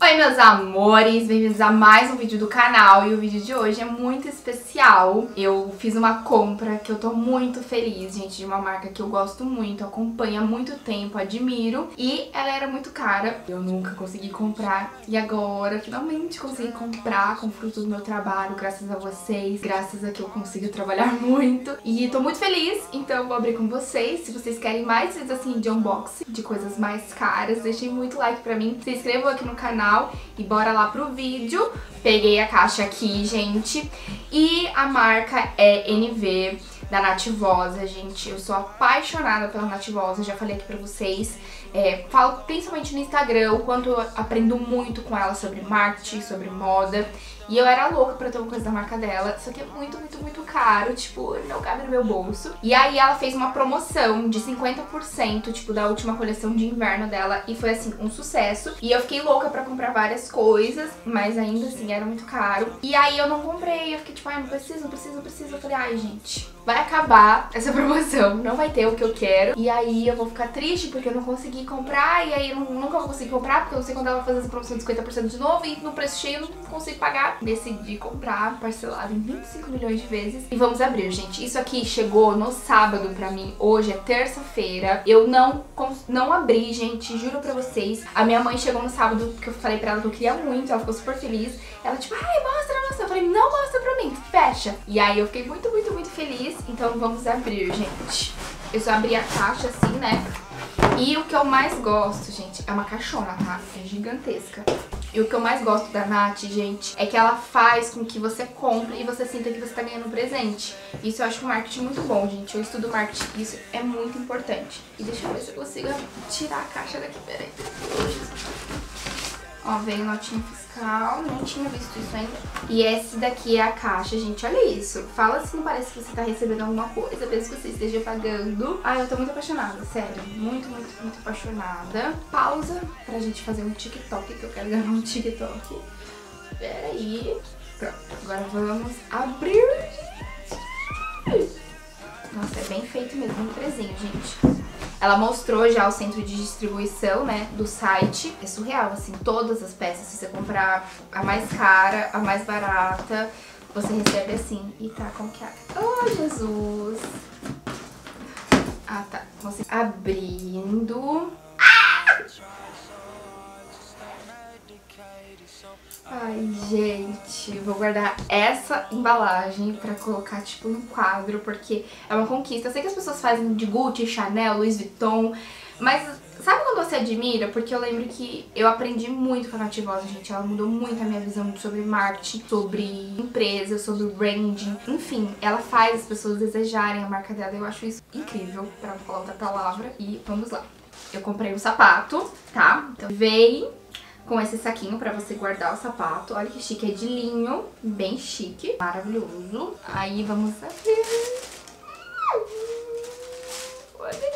Oi meus amores, bem-vindos a mais um vídeo do canal e o vídeo de hoje é muito especial. Eu fiz uma compra que eu tô muito feliz, gente, de uma marca que eu gosto muito, acompanho há muito tempo, admiro e ela era muito cara. Eu nunca consegui comprar e agora finalmente consegui comprar com fruto do meu trabalho, graças a vocês, graças a que eu consigo trabalhar muito e tô muito feliz, então eu vou abrir com vocês. Se vocês querem mais vídeos assim de unboxing, de coisas mais caras, deixem muito like pra mim, se inscrevam aqui no canal e bora lá pro vídeo. Peguei a caixa aqui, gente, e a marca é NV, da Nativosa, gente. Eu sou apaixonada pela Nativosa, já falei aqui pra vocês. Falo principalmente no Instagram o quanto eu aprendo muito com ela sobre marketing, sobre moda. E eu era louca pra ter uma coisa da marca dela, só que é muito, muito, muito caro, tipo, não cabe no meu bolso. E aí ela fez uma promoção de 50%, tipo, da última coleção de inverno dela, e foi, assim, um sucesso. E eu fiquei louca pra comprar várias coisas, mas ainda assim, era muito caro. E aí eu não comprei, eu fiquei tipo, ai, não preciso, não preciso, não preciso. Eu falei, ai, gente, vai acabar essa promoção, não vai ter o que eu quero. E aí eu vou ficar triste porque eu não consegui comprar, e aí eu nunca vou conseguir comprar, porque eu não sei quando ela vai fazer essa promoção de 50% de novo, e no preço cheio eu não consigo pagar. Decidi comprar parcelado em 25 milhões de vezes. E vamos abrir, gente. Isso aqui chegou no sábado pra mim. Hoje é terça-feira. Eu não abri, gente. Juro pra vocês. A minha mãe chegou no sábado, porque eu falei pra ela que eu queria muito. Ela ficou super feliz. Ela tipo, ai, mostra, mostra. Eu falei, não mostra pra mim, fecha. E aí eu fiquei muito, muito, muito feliz. Então vamos abrir, gente. Eu só abri a caixa assim, né? E o que eu mais gosto, gente, é uma caixona, tá? É gigantesca. E o que eu mais gosto da Nath, gente, é que ela faz com que você compre e você sinta que você tá ganhando um presente. Isso eu acho um marketing muito bom, gente. Eu estudo marketing, isso é muito importante. E deixa eu ver se eu consigo tirar a caixa daqui, peraí. Ó, veio notinha fiscal, não tinha visto isso ainda. E esse daqui é a caixa, gente, olha isso. Fala se não parece que você tá recebendo alguma coisa, mesmo que você esteja pagando. Ai, eu tô muito apaixonada, sério. Muito, muito, muito apaixonada. Pausa pra gente fazer um TikTok, que eu quero gravar um TikTok. Peraí. Pronto, agora vamos abrir. Nossa, é bem feito mesmo, um presinho, gente. Ela mostrou já o centro de distribuição, né, do site. É surreal, assim, todas as peças. Se você comprar a mais cara, a mais barata, você recebe assim. E tá, como que é? Oh, Jesus! Ah, tá. Você abrindo. Ai, gente, vou guardar essa embalagem pra colocar, tipo, no quadro, porque é uma conquista. Eu sei que as pessoas fazem de Gucci, Chanel, Louis Vuitton, mas sabe quando você admira? Porque eu lembro que eu aprendi muito com a Nativosa, gente. Ela mudou muito a minha visão sobre marketing, sobre empresa, sobre branding. Enfim, ela faz as pessoas desejarem a marca dela. Eu acho isso incrível, pra não falar outra palavra. E vamos lá. Eu comprei um sapato, tá? Então veio com esse saquinho pra você guardar o sapato. Olha que chique, é de linho, bem chique, maravilhoso. Aí vamos abrir. Olha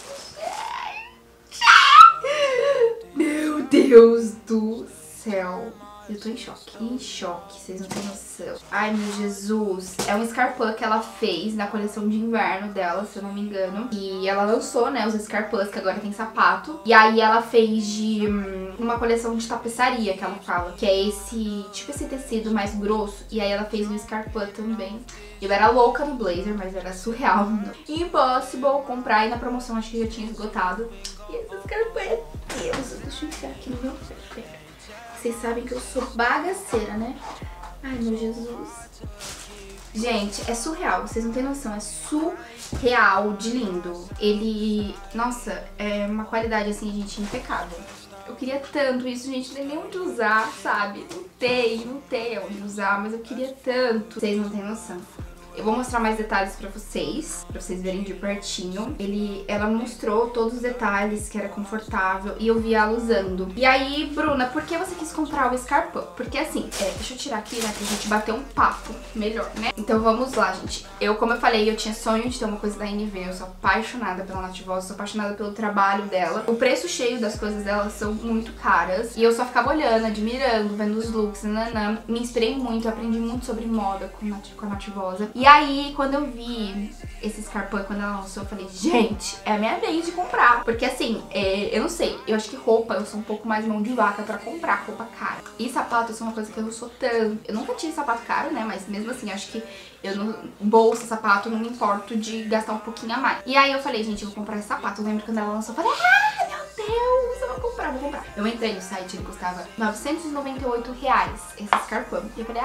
que... Meu Deus do céu. Eu tô em choque, vocês não têm noção. Ai, meu Jesus. É um escarpão que ela fez na coleção de inverno dela, se eu não me engano. E ela lançou, né, os escarpãs, que agora tem sapato. E aí ela fez de uma coleção de tapeçaria, que ela fala. Que é esse, tipo esse tecido mais grosso. E aí ela fez um escarpão também. Eu era louca no blazer, mas era surreal. Impossible comprar, e na promoção acho que já tinha esgotado. E esse escarpão é Deus. Deixa eu enfiar aqui no meu pé. Vocês sabem que eu sou bagaceira, né? Ai, meu Jesus. Gente, é surreal. Vocês não têm noção. É surreal de lindo. Ele... Nossa, é uma qualidade, assim, gente, impecável. Eu queria tanto isso, gente. Não tem nem onde usar, sabe? Não tem onde usar, mas eu queria tanto. Vocês não têm noção. Eu vou mostrar mais detalhes pra vocês verem de pertinho. Ela mostrou todos os detalhes, que era confortável, e eu vi ela usando. E aí, Bruna, por que você quis comprar o escarpão? Porque assim, deixa eu tirar aqui, né, pra gente bater um papo melhor, né? Então vamos lá, gente. Como eu falei, eu tinha sonho de ter uma coisa da NV, eu sou apaixonada pela Nativosa, sou apaixonada pelo trabalho dela. O preço cheio das coisas dela são muito caras, e eu só ficava olhando, admirando, vendo os looks, nananã. Me inspirei muito, aprendi muito sobre moda com a Nativosa. E aí, quando eu vi esse Scarpa, quando ela lançou, eu falei, gente, é a minha vez de comprar. Porque assim, eu não sei, eu acho que roupa, eu sou um pouco mais mão de vaca pra comprar roupa cara. E sapato, isso é uma coisa que eu não sou tanto. Eu nunca tive sapato caro, né? Mas mesmo assim, acho que eu não... bolsa, sapato, não me importo de gastar um pouquinho a mais. E aí eu falei, gente, eu vou comprar esse sapato. Eu lembro quando ela lançou, eu falei, ah, meu Deus, eu vou comprar. Eu entrei no site, ele custava R$998 esse Scarpa. E eu falei,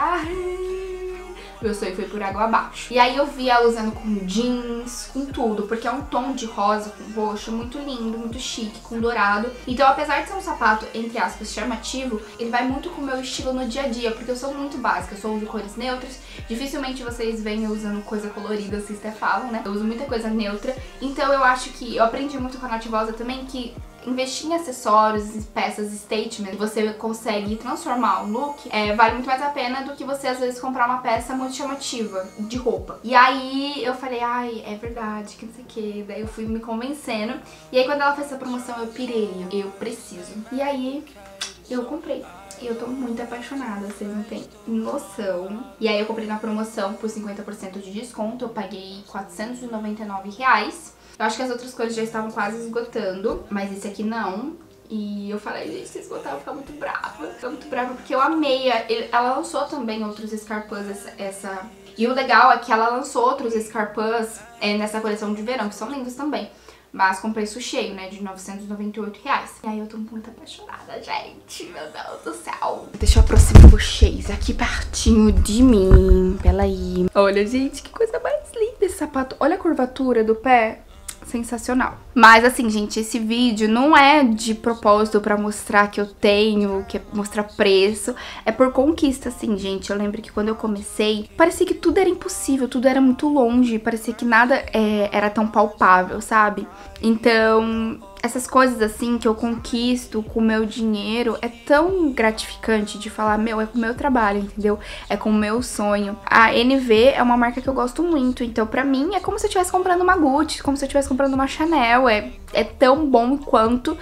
meu sonho foi por água abaixo. E aí eu vi ela usando com jeans, com tudo, porque é um tom de rosa com roxo muito lindo, muito chique, com dourado. Então, apesar de ser um sapato, entre aspas, chamativo, ele vai muito com o meu estilo no dia a dia, porque eu sou muito básica, eu só uso cores neutras. Dificilmente vocês veem eu usando coisa colorida, vocês até falam, né? Eu uso muita coisa neutra. Então eu acho que eu aprendi muito com a Nativosa também que investir em acessórios, em peças, statement, você consegue transformar um look, vale muito mais a pena do que você às vezes comprar uma peça muito chamativa de roupa. E aí eu falei, ai, é verdade, que não sei o que. Daí eu fui me convencendo. E aí quando ela fez essa promoção eu pirei, eu preciso. E aí eu comprei. E eu tô muito apaixonada, vocês não têm noção. E aí eu comprei na promoção por 50% de desconto, eu paguei R$499. Eu acho que as outras cores já estavam quase esgotando, mas esse aqui não. E eu falei, gente, se esgotar eu vou ficar muito brava. Ficar muito brava porque eu amei. Ela lançou também outros Scarpas, E o legal é que ela lançou outros Scarpas nessa coleção de verão, que são lindos também. Mas com preço cheio, né, de R$998. E aí eu tô muito apaixonada, gente. Meu Deus do céu. Deixa eu aproximar vocês aqui pertinho de mim. Pera aí. Olha, gente, que coisa mais linda esse sapato. Olha a curvatura do pé. Sensacional. Mas assim, gente, esse vídeo não é de propósito pra mostrar que eu tenho, que é mostrar preço. É por conquista, assim, gente. Eu lembro que quando eu comecei, parecia que tudo era impossível, tudo era muito longe, parecia que nada era tão palpável, sabe? Então, essas coisas assim que eu conquisto com o meu dinheiro é tão gratificante de falar, meu, é com o meu trabalho, entendeu? É com o meu sonho. A NV é uma marca que eu gosto muito, então pra mim é como se eu estivesse comprando uma Gucci, como se eu estivesse comprando uma Chanel, é tão bom quanto.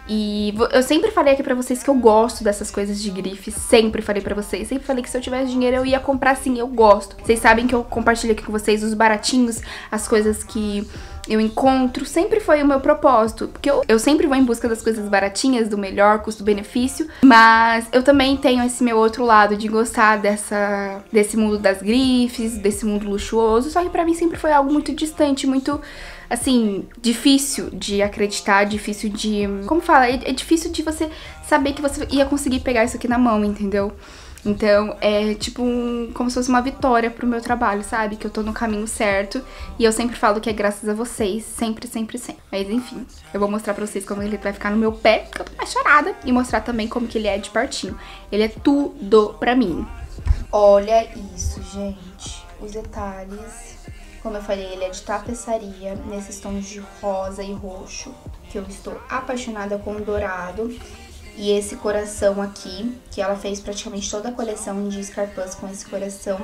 E eu sempre falei aqui pra vocês que eu gosto dessas coisas de grife, sempre falei pra vocês, sempre falei que se eu tivesse dinheiro eu ia comprar sim, eu gosto. Vocês sabem que eu compartilho aqui com vocês os baratinhos, as coisas que eu encontro, sempre foi o meu propósito, porque eu sempre vou em busca das coisas baratinhas, do melhor custo-benefício, mas eu também tenho esse meu outro lado de gostar desse mundo das grifes, desse mundo luxuoso, só que pra mim sempre foi algo muito distante, muito, assim, difícil de acreditar, difícil de... Como fala? É difícil de você saber que você ia conseguir pegar isso aqui na mão, entendeu? Então, é tipo como se fosse uma vitória pro meu trabalho, sabe? Que eu tô no caminho certo. E eu sempre falo que é graças a vocês. Sempre, sempre, sempre. Mas enfim, eu vou mostrar pra vocês como ele vai ficar no meu pé, porque eu tô apaixonada. E mostrar também como que ele é de pertinho. Ele é tudo pra mim. Olha isso, gente. Os detalhes. Como eu falei, ele é de tapeçaria, nesses tons de rosa e roxo. Que eu estou apaixonada com o dourado. E esse coração aqui, que ela fez praticamente toda a coleção de Scarpas com esse coração,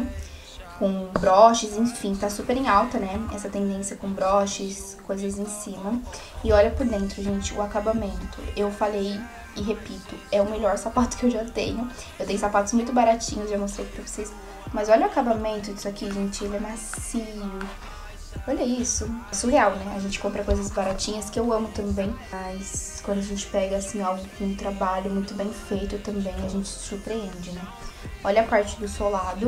com broches, enfim, tá super em alta, né? Essa tendência com broches, coisas em cima. E olha por dentro, gente, o acabamento. Eu falei e repito, é o melhor sapato que eu já tenho. Eu tenho sapatos muito baratinhos, já mostrei aqui pra vocês. Mas olha o acabamento disso aqui, gente, ele é macio. Olha isso. É surreal, né? A gente compra coisas baratinhas, que eu amo também. Mas quando a gente pega, assim, algo com um trabalho muito bem feito também, a gente se surpreende, né? Olha a parte do solado.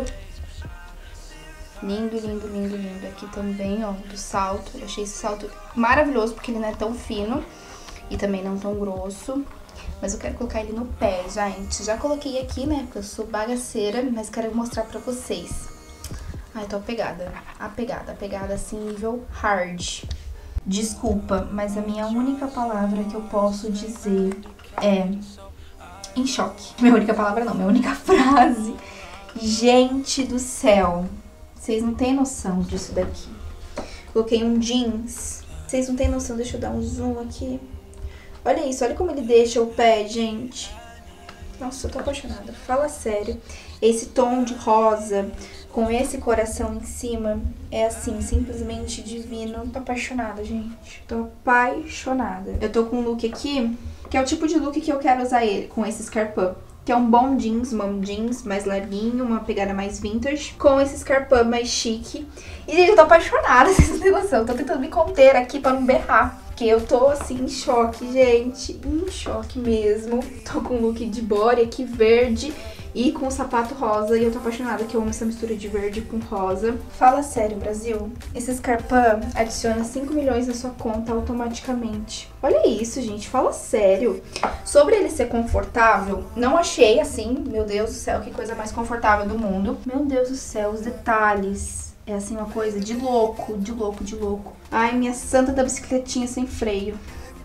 Lindo, lindo, lindo, lindo. Aqui também, ó, do salto. Eu achei esse salto maravilhoso, porque ele não é tão fino e também não tão grosso. Mas eu quero colocar ele no pé, gente. Já coloquei aqui, né, porque eu sou bagaceira, mas quero mostrar pra vocês. Ai, tô apegada, assim, nível hard. Desculpa, mas a minha única palavra que eu posso dizer é em choque. Minha única palavra não, minha única frase. Gente do céu, vocês não têm noção disso daqui. Coloquei um jeans, vocês não têm noção, deixa eu dar um zoom aqui. Olha isso, olha como ele deixa o pé, gente. Nossa, eu tô apaixonada, fala sério. Esse tom de rosa com esse coração em cima é assim, simplesmente divino. Tô apaixonada, gente. Tô apaixonada. Eu tô com um look aqui, que é o tipo de look que eu quero usar ele, com esse Scarpa. que é um bom jeans, mom jeans mais larguinho, uma pegada mais vintage, com esse escarpão mais chique. E, gente, eu tô apaixonada, vocês não têm noção. Tô tentando me conter aqui pra não berrar, porque eu tô, assim, em choque, gente. Em choque mesmo. Tô com um look de body aqui, verde, e com um sapato rosa. E eu tô apaixonada, que eu amo essa mistura de verde com rosa. Fala sério, Brasil. Esse escarpão adiciona 5 milhões na sua conta automaticamente. Olha isso, gente. Fala sério. Sobre ele ser confortável, não achei assim. Meu Deus do céu, que coisa mais confortável do mundo. Meu Deus do céu, os detalhes. É assim uma coisa de louco, de louco, de louco. Ai, minha santa da bicicletinha sem freio.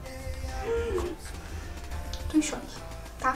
Tô em choque, tá?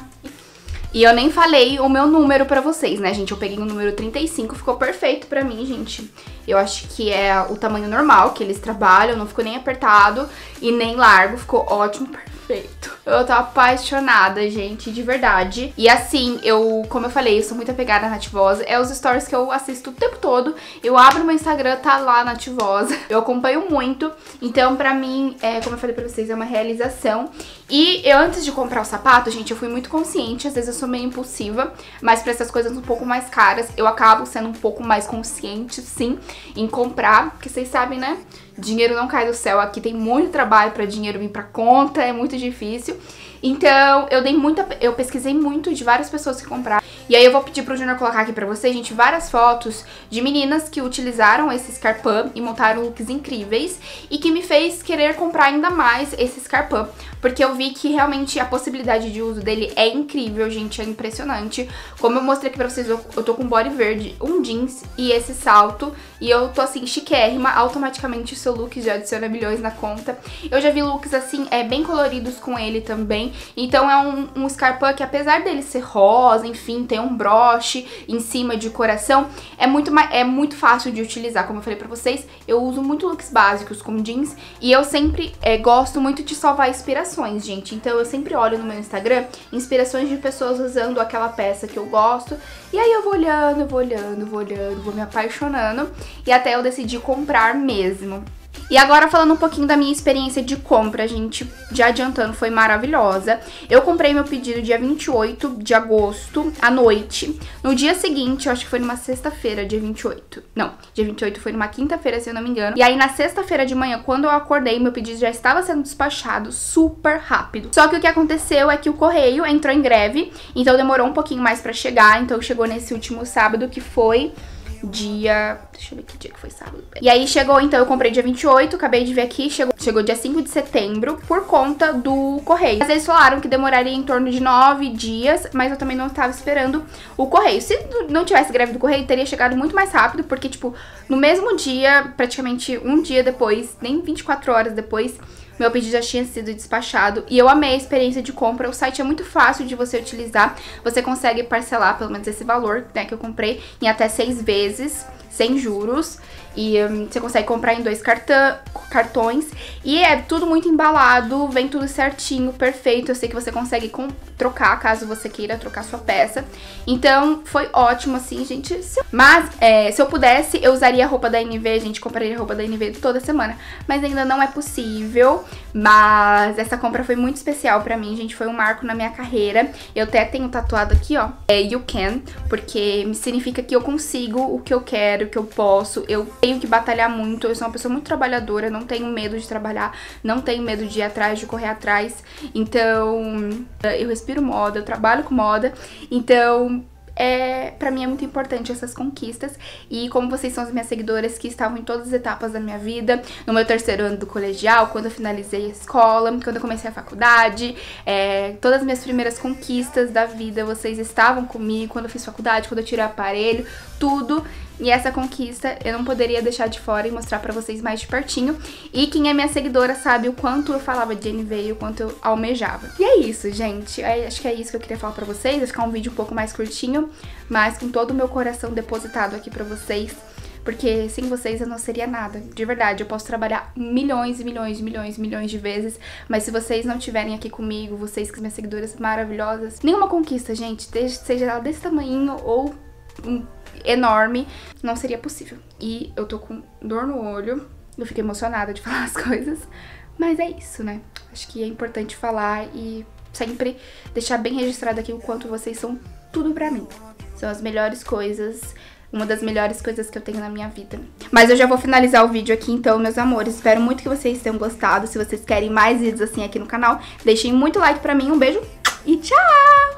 E eu nem falei o meu número pra vocês, né, gente? Eu peguei o número 35, ficou perfeito pra mim, gente. Eu acho que é o tamanho normal que eles trabalham, não ficou nem apertado e nem largo, ficou ótimo, perfeito. Eu tô apaixonada, gente, de verdade. E assim, como eu falei, eu sou muito apegada à Nativosa. É os stories que eu assisto o tempo todo. Eu abro meu Instagram, tá lá Nativosa. Eu acompanho muito. Então, pra mim, como eu falei pra vocês, é uma realização. E eu, antes de comprar o sapato, gente, eu fui muito consciente. Às vezes eu sou meio impulsiva, mas pra essas coisas um pouco mais caras, eu acabo sendo um pouco mais consciente, sim, em comprar. Porque vocês sabem, né? Dinheiro não cai do céu, aqui tem muito trabalho pra dinheiro vir pra conta, é muito difícil. Então, eu pesquisei muito de várias pessoas que compraram. E aí eu vou pedir pro Junior colocar aqui pra vocês, gente, várias fotos de meninas que utilizaram esse escarpão e montaram looks incríveis. E que me fez querer comprar ainda mais esse escarpão. Porque eu vi que realmente a possibilidade de uso dele é incrível, gente, é impressionante. Como eu mostrei aqui pra vocês, eu tô com um body verde, um jeans e esse salto. E eu tô assim, chiquérrima, automaticamente o seu look já adiciona milhões na conta. Eu já vi looks assim, bem coloridos com ele também. Então é um escarpão que, apesar dele ser rosa, enfim, tem um broche em cima de coração, é muito fácil de utilizar. Como eu falei pra vocês, eu uso muito looks básicos com jeans e eu sempre gosto muito de salvar inspirações, gente. Então eu sempre olho no meu Instagram inspirações de pessoas usando aquela peça que eu gosto. E aí eu vou olhando, vou me apaixonando e até eu decidir comprar mesmo. E agora falando um pouquinho da minha experiência de compra, gente, já adiantando, foi maravilhosa. Eu comprei meu pedido dia 28 de agosto, à noite. No dia seguinte, eu acho que foi numa sexta-feira, dia 28. Não, dia 28 foi numa quinta-feira, se eu não me engano. E aí na sexta-feira de manhã, quando eu acordei, meu pedido já estava sendo despachado super rápido. Só que o que aconteceu é que o correio entrou em greve, então demorou um pouquinho mais pra chegar. Então chegou nesse último sábado, que foi dia... Deixa eu ver que dia que foi sábado. E aí chegou, então eu comprei dia 28, acabei de ver aqui, chegou dia 5 de setembro por conta do correio. Mas eles falaram que demoraria em torno de 9 dias, mas eu também não estava esperando o correio. Se não tivesse greve do correio, teria chegado muito mais rápido, porque, tipo, no mesmo dia, praticamente um dia depois, nem 24 horas depois, meu pedido já tinha sido despachado e eu amei a experiência de compra. O site é muito fácil de você utilizar. Você consegue parcelar pelo menos esse valor, né, que eu comprei, em até 6 vezes, sem juros. E você consegue comprar em 2 cartões. E é tudo muito embalado, vem tudo certinho, perfeito. Eu sei que você consegue trocar, caso você queira trocar sua peça. Então, foi ótimo, assim, gente. Mas, se eu pudesse, eu usaria a roupa da NV, gente, compraria a roupa da NV toda semana. Mas ainda não é possível. Mas essa compra foi muito especial pra mim, gente. Foi um marco na minha carreira. Eu até tenho tatuado aqui, ó, You Can, porque me significa que eu consigo o que eu quero, o que eu posso. Eu tenho que batalhar muito, eu sou uma pessoa muito trabalhadora, não tenho medo de trabalhar, não tenho medo de ir atrás, de correr atrás. Então, eu respiro moda, eu trabalho com moda, então... pra mim é muito importante essas conquistas. E como vocês são as minhas seguidoras que estavam em todas as etapas da minha vida, no meu 3º ano do colegial, quando eu finalizei a escola, quando eu comecei a faculdade, todas as minhas primeiras conquistas da vida, vocês estavam comigo, quando eu fiz faculdade, quando eu tirei aparelho, tudo. E essa conquista eu não poderia deixar de fora e mostrar pra vocês mais de pertinho. E quem é minha seguidora sabe o quanto eu falava de NV e o quanto eu almejava. E é isso, gente. Acho que é isso que eu queria falar pra vocês. Vai ficar um vídeo um pouco mais curtinho, mas com todo o meu coração depositado aqui pra vocês. Porque sem vocês eu não seria nada. De verdade, eu posso trabalhar milhões e milhões de vezes, mas se vocês não estiverem aqui comigo, vocês que são minhas seguidoras maravilhosas, nenhuma conquista, gente, seja ela desse tamanho ou enorme, não seria possível. E eu tô com dor no olho, eu fico emocionada de falar as coisas, mas é isso, né? Acho que é importante falar e sempre deixar bem registrado aqui o quanto vocês são tudo pra mim. São as melhores coisas, uma das melhores coisas que eu tenho na minha vida. Mas eu já vou finalizar o vídeo aqui então, meus amores. Espero muito que vocês tenham gostado. Se vocês querem mais vídeos assim aqui no canal, deixem muito like pra mim. Um beijo e tchau!